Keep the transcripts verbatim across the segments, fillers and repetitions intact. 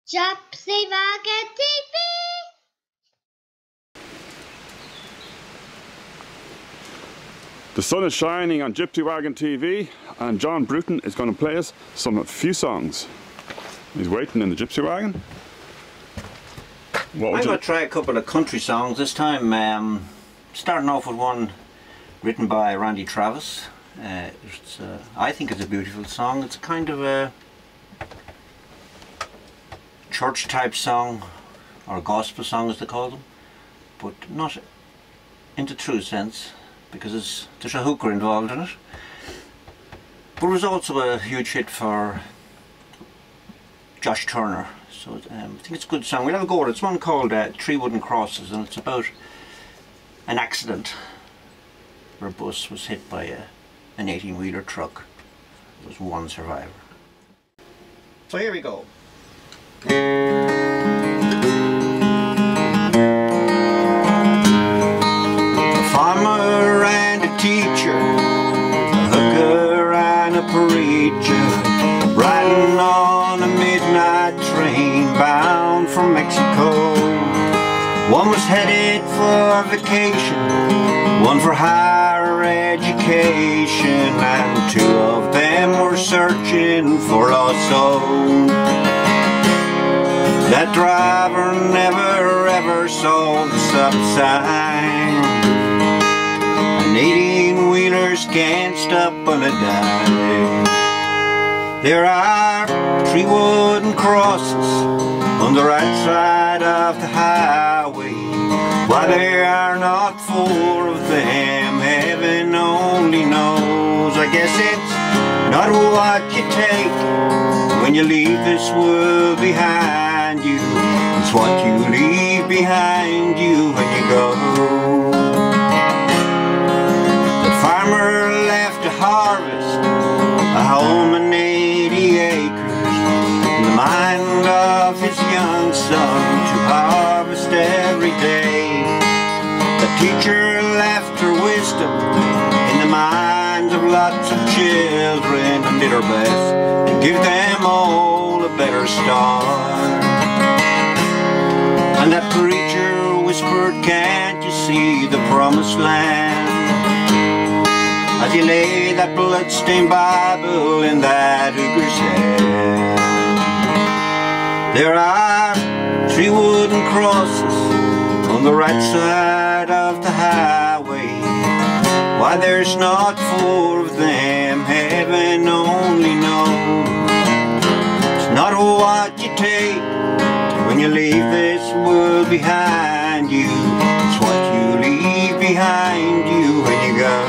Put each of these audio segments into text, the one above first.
Gypsy Wagon T V. The sun is shining on Gypsy Wagon T V, and John Bruton is going to play us some few songs. He's waiting in the Gypsy Wagon. What I'm going to try a couple of country songs this time. Um, starting off with one written by Randy Travis. Uh, it's, uh, I think it's a beautiful song. It's kind of a church type song, or gospel song as they call them, but not in the true sense, because it's, there's a hooker involved in it. But it was also a huge hit for Josh Turner, so um, I think it's a good song. We'll have a go at it. It's one called uh, Three Wooden Crosses, and it's about an accident where a bus was hit by a, an eighteen wheeler truck. There was one survivor. So here we go. A farmer and a teacher, a hooker and a preacher, riding on a midnight train bound for Mexico. One was headed for vacation, one for higher education, and two of them were searching for lost souls. That driver never ever saw the stop sign, and eighteen wheelers can't stop on a dime. There are three wooden crosses on the right side of the highway. Why there are not four of them, heaven only knows. I guess it's not what you take when you leave this world behind you, it's what you leave behind you when you go. The farmer left to harvest a home and eighty acres, in the mind of his young son to harvest every day. The teacher left her wisdom in the minds of lots of children, and did her best to give them all a better start. And that preacher whispered, can't you see the promised land? As he laid that blood-stained Bible in that hooker's hand. There are three wooden crosses on the right side of the highway. Why there's not four of them, heaven only knows. It's not what you take when you leave this world behind you, it's what you leave behind you when you go.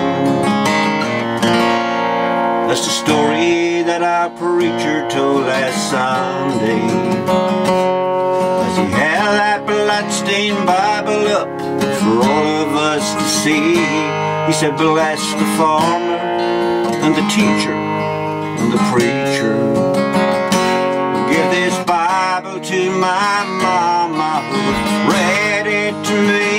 That's the story that our preacher told last Sunday, as he held that blood-stained Bible up for all of us to see. He said, bless the farmer and the teacher and the preacher. Give this Bible to my mama who read it to me.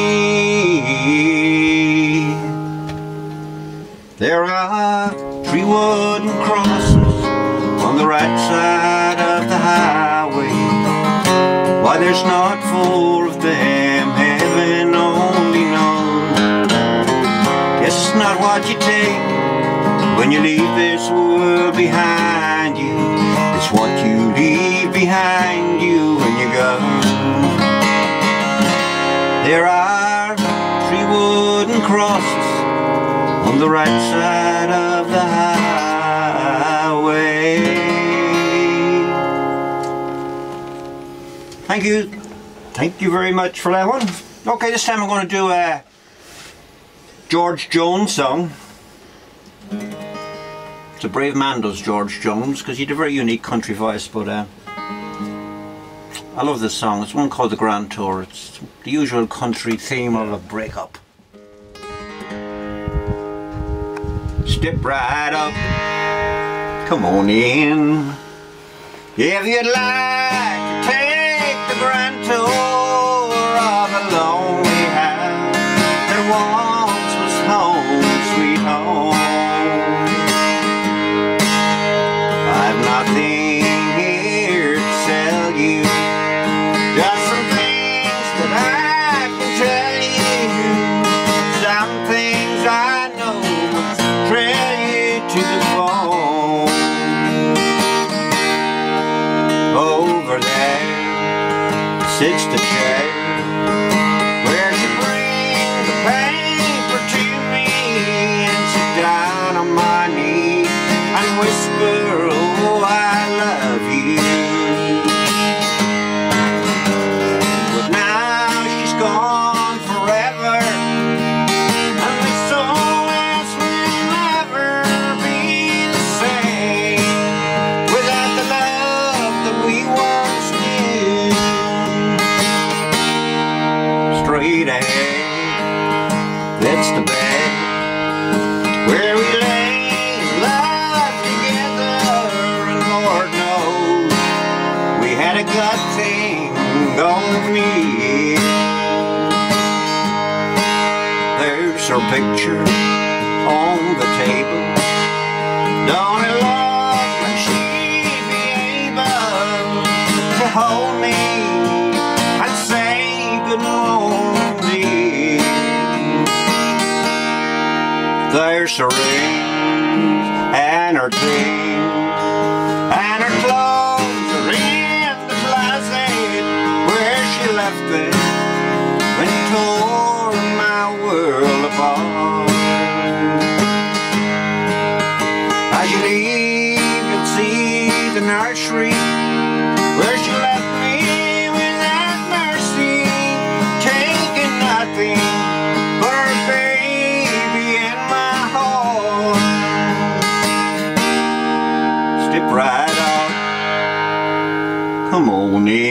There are three wooden crosses on the right side of the highway. Why there's not four of them, heaven only knows. Guess it's not what you take when you leave this world behind you, it's what you leave behind you when you go. There are three wooden crosses on the right side of the highway. Thank you. Thank you very much for that one. Okay, this time I'm going to do a George Jones song. It's a brave man does George Jones, because he had a very unique country voice, but uh, I love this song. It's one called The Grand Tour. It's the usual country theme of a breakup. Step right up, come on in. If you'd like to take the grand tour of a lonely house that once was home, sweet home. I've nothing here to sell, sits the chair where she brings the paper to me and sit down on my knee and whisper, oh, I love you. But now she's gone forever, and this old house will never be the same without the love that we once knew. Straight ahead, that's the bed where we lay in love together, and Lord knows we had a good thing going here. There's her picture on the table. Don't it look like she'd be able to hold me and say good morning? There's her rings and her things and her clothes are in the closet where she left them when you tore my world apart. As you leave, you'll see the nursery where she left me without mercy, taking nothing but her baby and my heart. Step right out, come on in.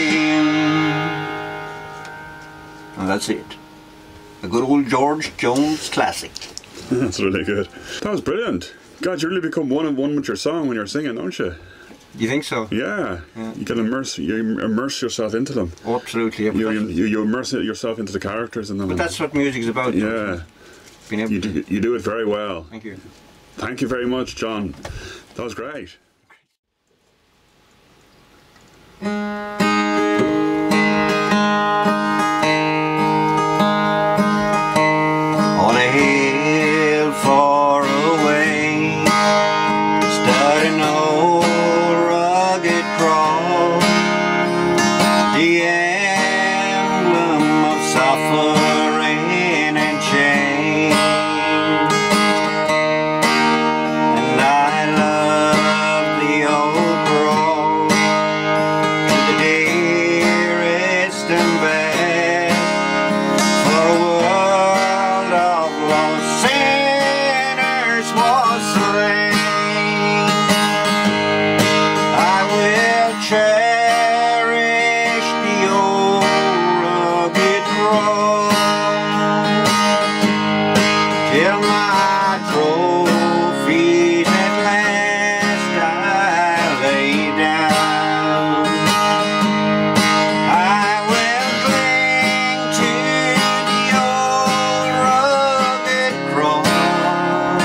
And that's it. A good old George Jones classic. That's really good. That was brilliant. God, you really become one and one with your song when you're singing, don't you? You think so? Yeah. Yeah. You can immerse you immerse yourself into them. Oh, absolutely. Yeah, You, you, you immerse yourself into the characters in them. but that's what music's about. Yeah. Being able You to. do, you do it very well. Thank you. Thank you very much, John. That was great. On a hill far away stood an old rugged cross, the emblem of suffering and shame. And I love the old cross to the dearest and best, for a world of lost sinners was slain. I will cherish the old rugged cross till my trophies at last I lay down. I will cling to the old rugged cross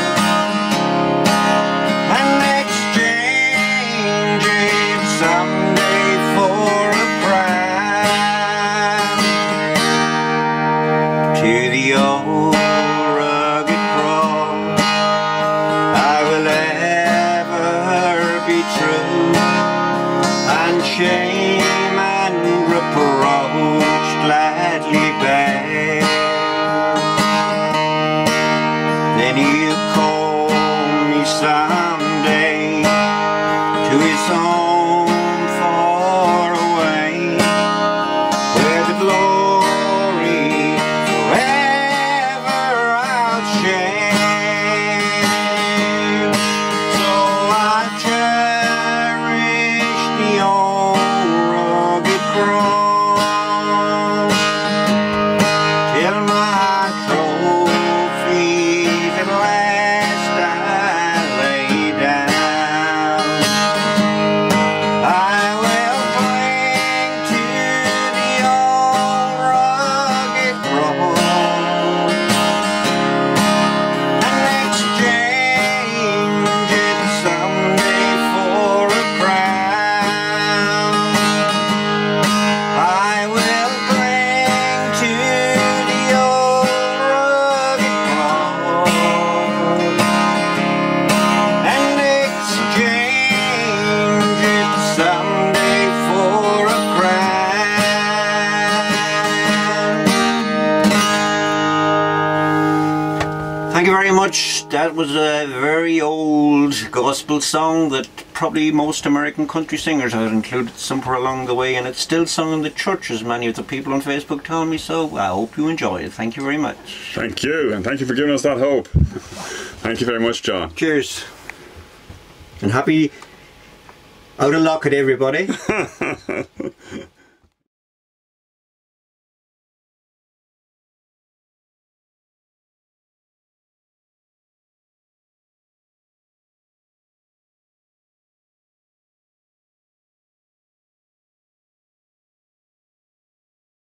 and exchange it someday for a crown. To the old rugged cross I will ever be true, and shame and reproach gladly bear. Then you call me someday to his home far away, where the glory forever outshine. So I cherish the old rugged cross till my trophies at last I lay down. that was a very old gospel song that probably most American country singers have included somewhere along the way, and it's still sung in the churches, many of the people on Facebook tell me, so I hope you enjoy it. Thank you very much. Thank you, and thank you for giving us that hope. Thank you very much, John. Cheers. And happy out of luck at everybody.